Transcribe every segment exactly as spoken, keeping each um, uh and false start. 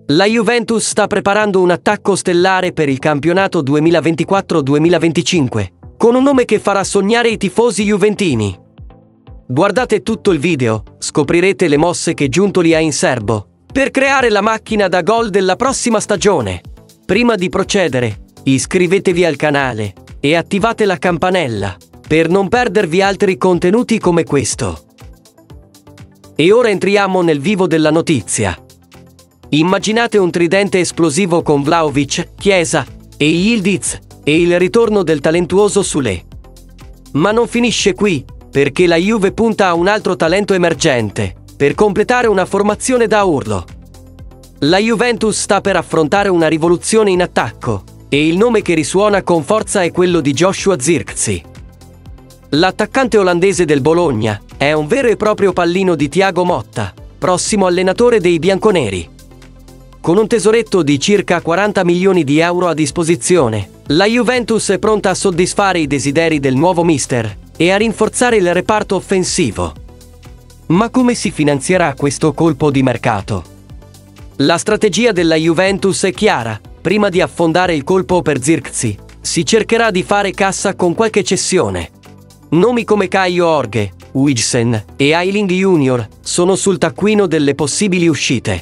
La Juventus sta preparando un attacco stellare per il campionato duemilaventiquattro duemilaventicinque, con un nome che farà sognare i tifosi juventini. Guardate tutto il video, scoprirete le mosse che Giuntoli ha in serbo per creare la macchina da gol della prossima stagione. Prima di procedere, iscrivetevi al canale e attivate la campanella per non perdervi altri contenuti come questo. E ora entriamo nel vivo della notizia. Immaginate un tridente esplosivo con Vlahovic, Chiesa e Yildiz e il ritorno del talentuoso Sule. Ma non finisce qui, perché la Juve punta a un altro talento emergente per completare una formazione da urlo. La Juventus sta per affrontare una rivoluzione in attacco e il nome che risuona con forza è quello di Joshua Zirkzee. L'attaccante olandese del Bologna è un vero e proprio pallino di Thiago Motta, prossimo allenatore dei bianconeri. Con un tesoretto di circa quaranta milioni di euro a disposizione, la Juventus è pronta a soddisfare i desideri del nuovo mister e a rinforzare il reparto offensivo. Ma come si finanzierà questo colpo di mercato? La strategia della Juventus è chiara: prima di affondare il colpo per Zirkzee, si cercherà di fare cassa con qualche cessione. Nomi come Caio Jorge, Huijsen e Ayling Junior sono sul taccuino delle possibili uscite.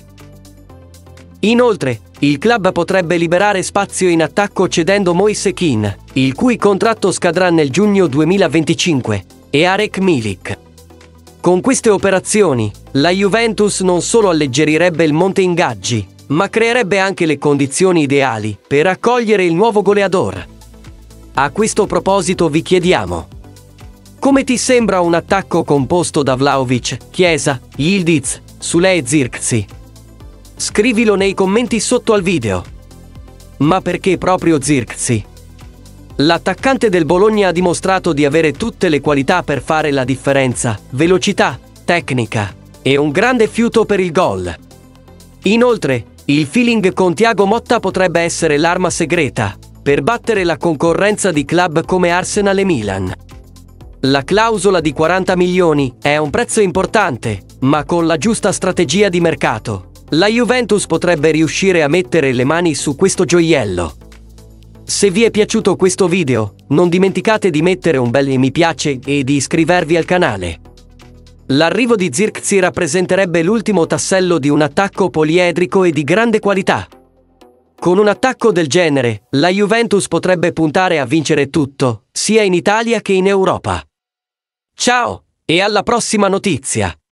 Inoltre, il club potrebbe liberare spazio in attacco cedendo Moise Kean, il cui contratto scadrà nel giugno duemilaventicinque, e Arek Milik. Con queste operazioni, la Juventus non solo alleggerirebbe il monte ingaggi, ma creerebbe anche le condizioni ideali per accogliere il nuovo goleador. A questo proposito vi chiediamo: come ti sembra un attacco composto da Vlahovic, Chiesa, Yildiz, Sule e Zirkzee? Scrivilo nei commenti sotto al video. Ma perché proprio Zirkzee? L'attaccante del Bologna ha dimostrato di avere tutte le qualità per fare la differenza: velocità, tecnica e un grande fiuto per il gol. Inoltre, il feeling con Thiago Motta potrebbe essere l'arma segreta per battere la concorrenza di club come Arsenal e Milan. La clausola di quaranta milioni è un prezzo importante, ma con la giusta strategia di mercato, la Juventus potrebbe riuscire a mettere le mani su questo gioiello. Se vi è piaciuto questo video, non dimenticate di mettere un bel mi piace e di iscrivervi al canale. L'arrivo di Zirkzee rappresenterebbe l'ultimo tassello di un attacco poliedrico e di grande qualità. Con un attacco del genere, la Juventus potrebbe puntare a vincere tutto, sia in Italia che in Europa. Ciao, e alla prossima notizia!